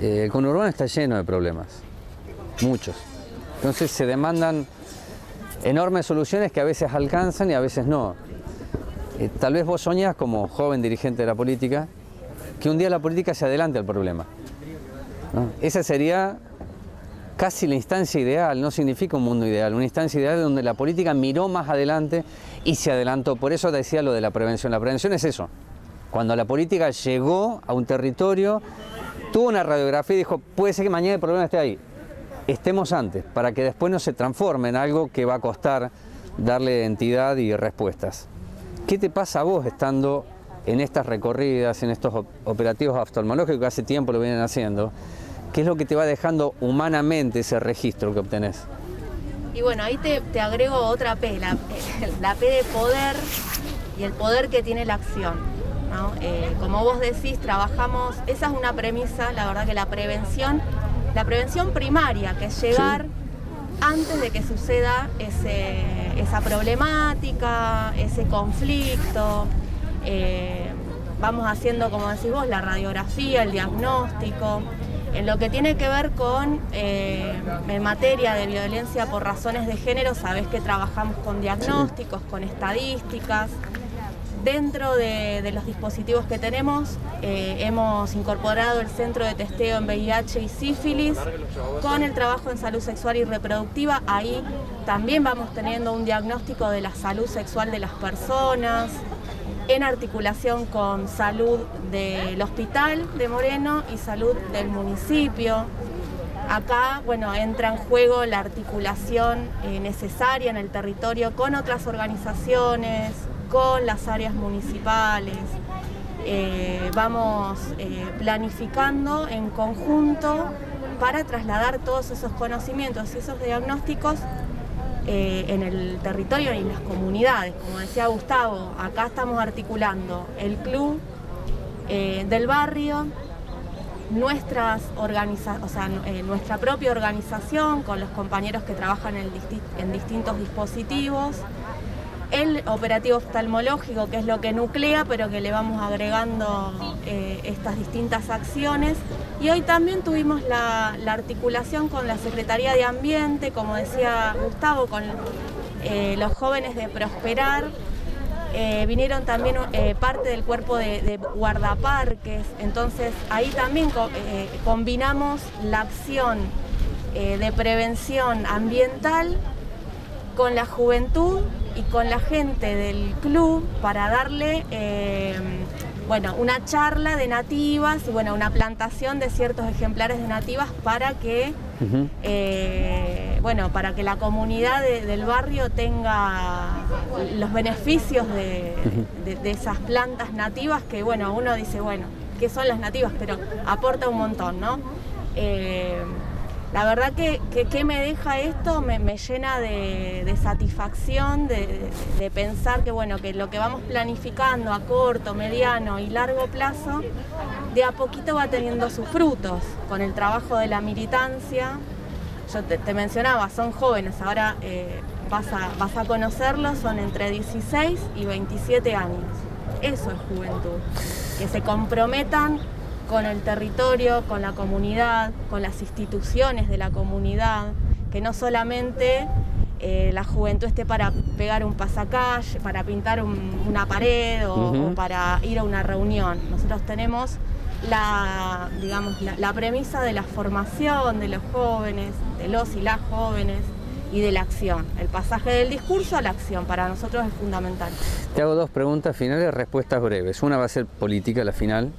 El conurbano está lleno de problemas, muchos. Entonces se demandan enormes soluciones que a veces alcanzan y a veces no. Tal vez vos soñás, como joven dirigente de la política, que un día la política se adelante al problema, ¿no? Esa sería casi la instancia ideal, no significa un mundo ideal, una instancia ideal donde la política miró más adelante y se adelantó. Por eso decía lo de la prevención. La prevención es eso. Cuando la política llegó a un territorio, tuvo una radiografía y dijo, puede ser que mañana el problema esté ahí. Estemos antes, para que después no se transforme en algo que va a costar darle identidad y respuestas. ¿Qué te pasa a vos estando en estas recorridas, en estos operativos oftalmológicos que hace tiempo lo vienen haciendo? ¿Qué es lo que te va dejando humanamente ese registro que obtenés? Y bueno, ahí te agrego otra P, la P de poder y el poder que tiene la acción, ¿no? Como vos decís, trabajamos, esa es una premisa, la verdad que la prevención primaria, que es llegar antes de que suceda esa problemática, ese conflicto. Vamos haciendo, como decís vos, la radiografía, el diagnóstico. En lo que tiene que ver con, en materia de violencia por razones de género, sabés que trabajamos con diagnósticos, con estadísticas. Dentro de los dispositivos que tenemos, hemos incorporado el centro de testeo en VIH y sífilis con el trabajo en salud sexual y reproductiva. Ahí también vamos teniendo un diagnóstico de la salud sexual de las personas, en articulación con salud del hospital de Moreno y salud del municipio. Acá, bueno, entra en juego la articulación necesaria en el territorio con otras organizaciones, con las áreas municipales. Vamos planificando en conjunto para trasladar todos esos conocimientos y esos diagnósticos en el territorio y en las comunidades. Como decía Gustavo, acá estamos articulando el club del barrio, nuestra propia organización con los compañeros que trabajan en distintos dispositivos, el operativo oftalmológico, que es lo que nuclea, pero que le vamos agregando estas distintas acciones. Y hoy también tuvimos la articulación con la Secretaría de Ambiente, como decía Gustavo, con los jóvenes de Prosperar. Vinieron también parte del cuerpo de guardaparques, entonces ahí también combinamos la acción de prevención ambiental con la juventud y con la gente del club para darle una charla de nativas y una plantación de ciertos ejemplares de nativas para que para que la comunidad del barrio tenga los beneficios de esas plantas nativas que uno dice, ¿qué son las nativas? Pero aporta un montón, ¿no? La verdad que me deja esto, me llena de satisfacción, de pensar que lo que vamos planificando a corto, mediano y largo plazo, de a poquito va teniendo sus frutos con el trabajo de la militancia. Yo te mencionaba, son jóvenes, ahora vas a conocerlos, son entre 16 y 27 años. Eso es juventud, que se comprometan con el territorio, con la comunidad, con las instituciones de la comunidad, que no solamente la juventud esté para pegar un pasacalle, para pintar una pared o para ir a una reunión. Nosotros tenemos la premisa de la formación de los jóvenes, de los y las jóvenes y de la acción. El pasaje del discurso a la acción para nosotros es fundamental. Te hago dos preguntas finales, respuestas breves. Una va a ser política, la final.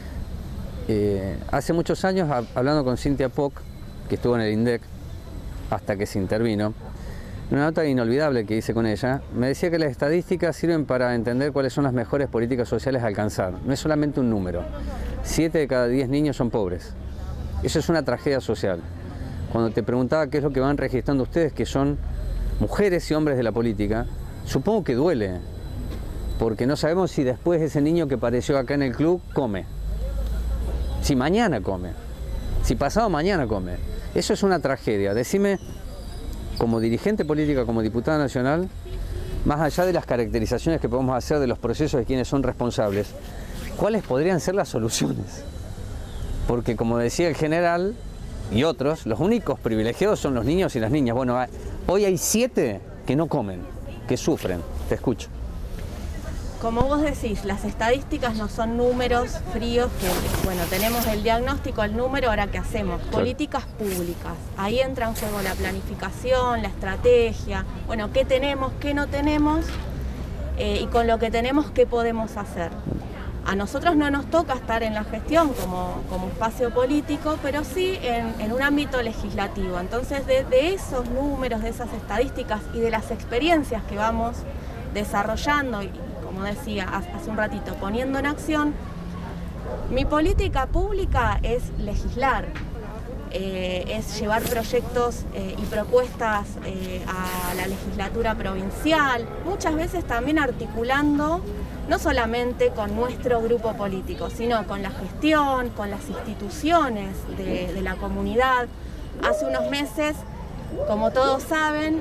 Hace muchos años, hablando con Cintia Poc, que estuvo en el INDEC hasta que se intervino, una nota inolvidable que hice con ella, me decía que las estadísticas sirven para entender cuáles son las mejores políticas sociales a alcanzar. No es solamente un número. 7 de cada 10 niños son pobres. Eso es una tragedia social. Cuando te preguntaba qué es lo que van registrando ustedes, que son mujeres y hombres de la política, supongo que duele, porque no sabemos si después ese niño que apareció acá en el club come. Si mañana come, si pasado mañana come. Eso es una tragedia. Decime, como dirigente política, como diputada nacional, más allá de las caracterizaciones que podemos hacer de los procesos de quienes son responsables, ¿cuáles podrían ser las soluciones? porque como decía el general y otros, los únicos privilegiados son los niños y las niñas. Bueno, hoy hay 7 que no comen, que sufren. Te escucho. Como vos decís, las estadísticas no son números fríos, que bueno, tenemos el diagnóstico, el número, ahora ¿qué hacemos? Claro. Políticas públicas. Ahí entra en juego la planificación, la estrategia, bueno, qué tenemos, qué no tenemos, y con lo que tenemos, qué podemos hacer. A nosotros no nos toca estar en la gestión como espacio político, pero sí en un ámbito legislativo. Entonces, de esos números, de esas estadísticas y de las experiencias que vamos desarrollando, y como decía hace un ratito, poniendo en acción, mi política pública es legislar, es llevar proyectos y propuestas a la legislatura provincial, muchas veces también articulando no solamente con nuestro grupo político, sino con la gestión, con las instituciones de la comunidad. Hace unos meses, como todos saben,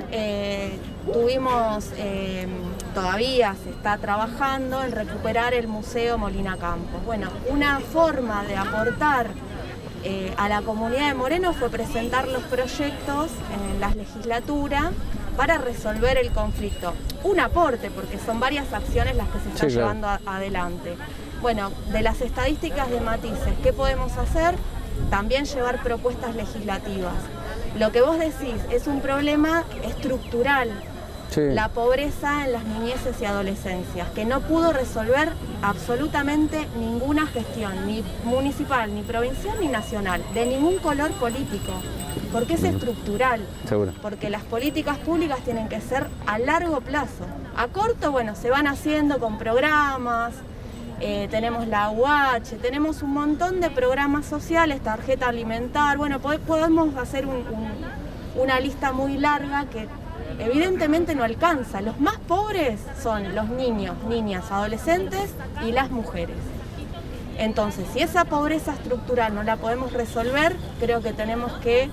todavía se está trabajando en recuperar el Museo Molina Campos. Bueno, una forma de aportar a la comunidad de Moreno fue presentar los proyectos en la legislatura para resolver el conflicto. Un aporte, porque son varias acciones las que se están llevando adelante. Bueno, de las estadísticas de Matices, ¿qué podemos hacer? También llevar propuestas legislativas. Lo que vos decís es un problema estructural, la pobreza en las niñeces y adolescencias, que no pudo resolver absolutamente ninguna gestión, ni municipal, ni provincial, ni nacional, de ningún color político, porque es estructural. Seguro. Porque las políticas públicas tienen que ser a largo plazo. A corto, bueno, se van haciendo con programas, tenemos la UH, tenemos un montón de programas sociales, tarjeta alimentar, bueno, podemos hacer una lista muy larga que evidentemente no alcanza. Los más pobres son los niños, niñas, adolescentes y las mujeres. Entonces, si esa pobreza estructural no la podemos resolver, creo que tenemos que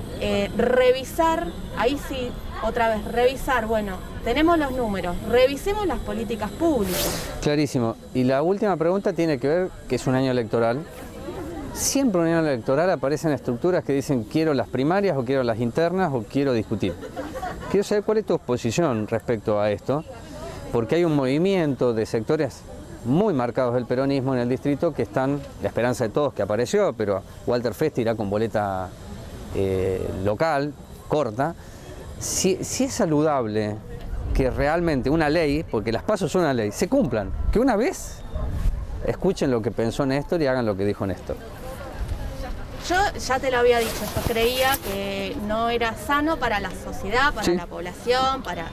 revisar, ahí sí, otra vez, revisar, bueno, tenemos los números, revisemos las políticas públicas. Clarísimo. Y la última pregunta tiene que ver, que es un año electoral. Siempre en un año electoral aparecen estructuras que dicen quiero las primarias o quiero las internas o quiero discutir. Quiero saber cuál es tu posición respecto a esto, porque hay un movimiento de sectores muy marcados del peronismo en el distrito que están, la esperanza de todos que apareció, pero Walter Fest irá con boleta local, corta. Si es saludable que realmente una ley, porque las PASO son una ley, se cumplan, que una vez escuchen lo que pensó Néstor y hagan lo que dijo Néstor. Yo ya te lo había dicho, yo creía que no era sano para la sociedad, para la población, para,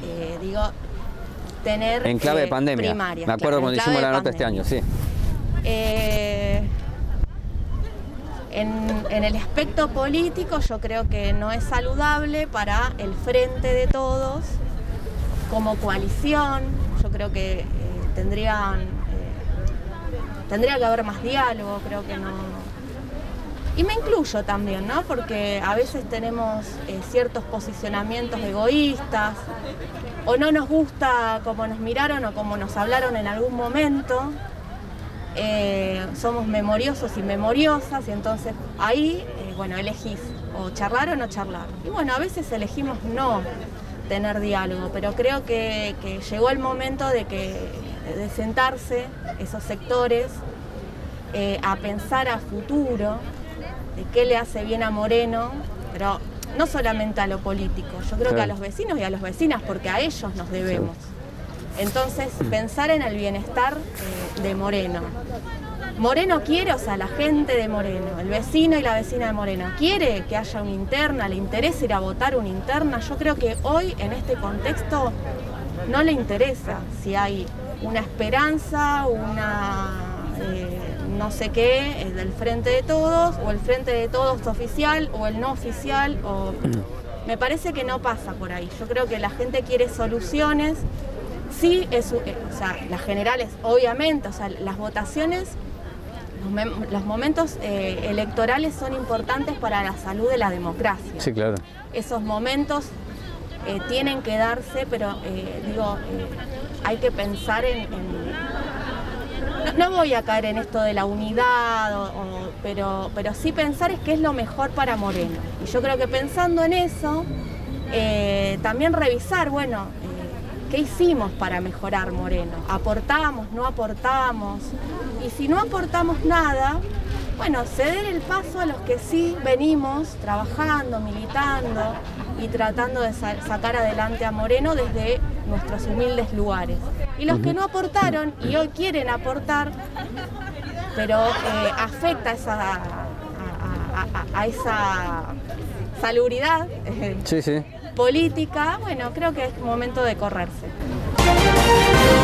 tener en clave de pandemia, primarias. Me acuerdo cuando hicimos la nota este año, sí. En el aspecto político yo creo que no es saludable para el Frente de Todos como coalición. Yo creo que tendría que haber más diálogo, creo que no. Y me incluyo también, ¿no? Porque a veces tenemos ciertos posicionamientos egoístas, o no nos gusta cómo nos miraron o cómo nos hablaron en algún momento. Somos memoriosos y memoriosas, y entonces ahí, bueno, elegís o charlar o no charlar. Y bueno, a veces elegimos no tener diálogo, pero creo que llegó el momento de sentarse esos sectores a pensar a futuro de qué le hace bien a Moreno, pero no solamente a lo político, yo creo que a los vecinos y a las vecinas, porque a ellos nos debemos. Entonces, pensar en el bienestar de Moreno. Moreno quiere, o sea, la gente de Moreno, el vecino y la vecina de Moreno, quiere que haya una interna, le interesa ir a votar una interna. Yo creo que hoy, en este contexto, no le interesa si hay una esperanza, no sé qué, del Frente de Todos, o el Frente de Todos oficial, o el no oficial, me parece que no pasa por ahí. Yo creo que la gente quiere soluciones. Sí, o sea, las generales, obviamente, o sea, las votaciones, los momentos electorales son importantes para la salud de la democracia. Sí, claro. Esos momentos tienen que darse, pero hay que pensar no voy a caer en esto de la unidad, pero sí pensar es qué es lo mejor para Moreno. Y yo creo que pensando en eso, también revisar, bueno, qué hicimos para mejorar Moreno. ¿Aportamos, no aportamos? Y si no aportamos nada, bueno, ceder el paso a los que sí venimos trabajando, militando y tratando de sacar adelante a Moreno desde nuestros humildes lugares. Y los que no aportaron y hoy quieren aportar, pero afecta a esa salubridad Sí, sí. política, bueno, creo que es momento de correrse.